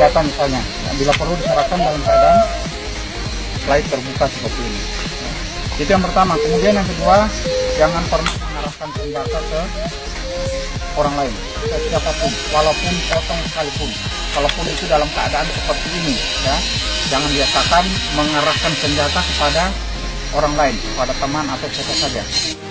senjata misalnya, bila perlu diserahkan dalam keadaan slide terbuka seperti ini. Itu yang pertama. Kemudian yang kedua, jangan pernah mengarahkan senjata ke orang lain, ke siapapun, walaupun potong sekalipun. Walaupun itu dalam keadaan seperti ini, ya, jangan biasakan mengarahkan senjata kepada orang lain, kepada teman atau siapa saja.